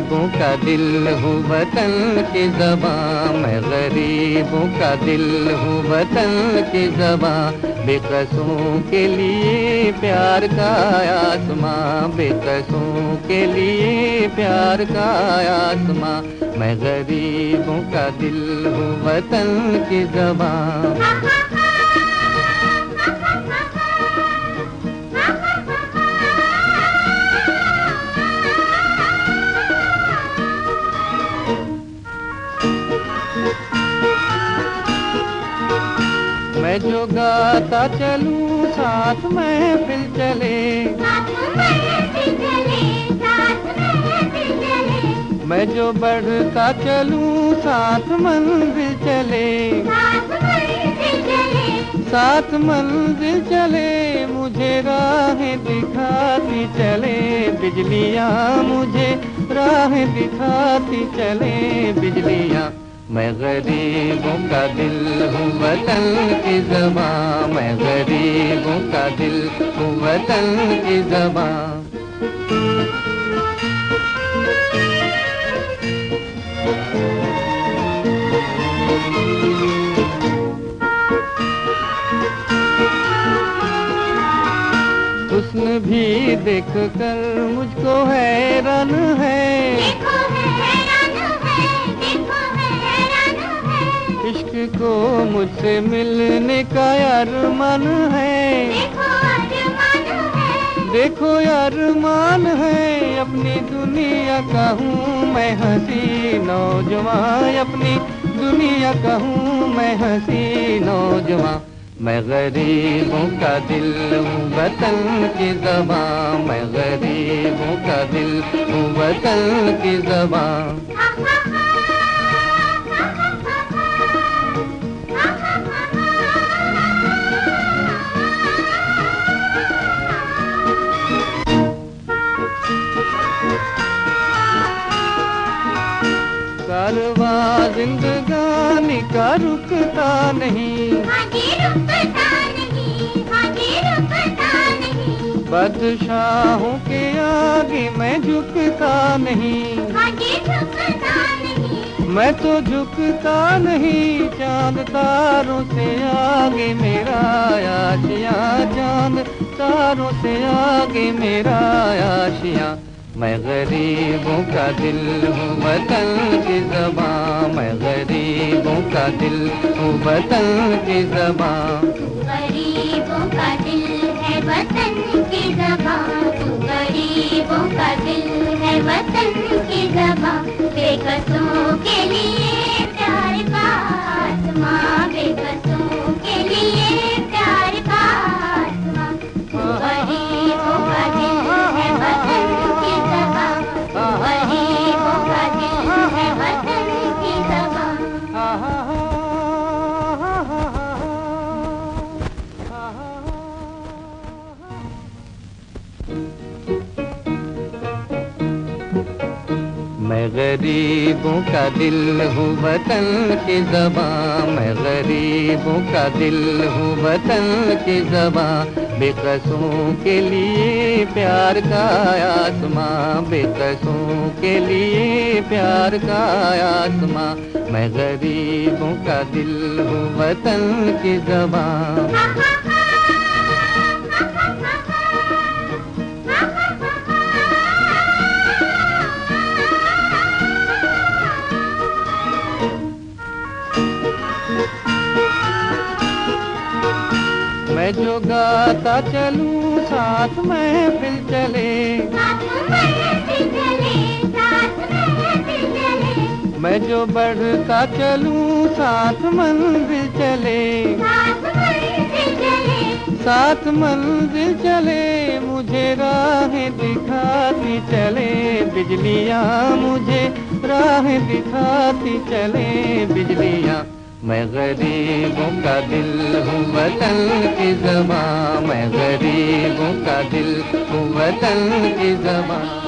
गरीबों का दिल हूँ वतन की ज़बां, मैं गरीबों का दिल हूँ वतन की ज़बां। बेकसों के लिए प्यार का आसमां, बेकसों के लिए प्यार का आसमां। मैं गरीबों का दिल हूँ वतन की ज़बां। मैं जो गाता चलूं साथ महफिल चले, मैं जो बढ़ता चलूं साथ मंजिल चले, साथ मंजिल चले। मुझे राहें दिखाती चले बिजलियाँ, मुझे राहें दिखाती चले बिजलियाँ। मैं गरीबों का दिल हूँ वतन की ज़बां, मैं गरीबों का दिल हूँ वतन की ज़बां। हुस्न भी देख कर मुझको हैरान है, इश्क को मुझसे मिलने का अरमान है, देखो अरमान है। अपनी दुनिया का हूँ मैं हंसी नौजवान, अपनी दुनिया का हूँ मैं हंसी नौजवान। मैं गरीबों का दिल हूँ वतन की ज़बां, मैं गरीबों का दिल हूँ वतन की ज़बां। कारवां जिंदगानी का रुकता नहीं, बादशाहों के आगे मैं झुकता नहीं, मैं तो झुकता नहीं। चांद तारों से आगे मेरा आशियाँ, चांद तारों से आगे मेरा आशियाँ। मैं गरीबों का दिल हूँ वतन की ज़बां, मैं गरीबों का दिल हूँ वतन की ज़बां। गरीबों का दिल है वतन की ज़बां, तू गरीबों का दिल है वतन की ज़बां। बेकसों के लिए प्यार का आसमां, बेकसों के लिए प्यार का आसमां। तू गरीबों का दिल है वतन की ज़बां, तू गरीबों का दिल है वतन की ज़बां। मैं गरीबों का दिल हूँ वतन की ज़बां, मैं गरीबों का दिल हूँ वतन की ज़बां। बेकसों के लिए प्यार का आसमां, बेकसों के लिए प्यार का आसमां। मैं गरीबों का दिल हूँ वतन की ज़बां। मैं जो गाता चलूं साथ महफिल चले, मैं जो बढ़ता चलूं साथ मंजिल चले, साथ मंजिल चले। मुझे राहें दिखाती चले बिजलियाँ, मुझे राहें दिखाती चले बिजलियाँ। मैं गरीबों का दिल हूँ वतन की ज़बां, मैं गरीबों का दिल हूँ वतन की ज़बां।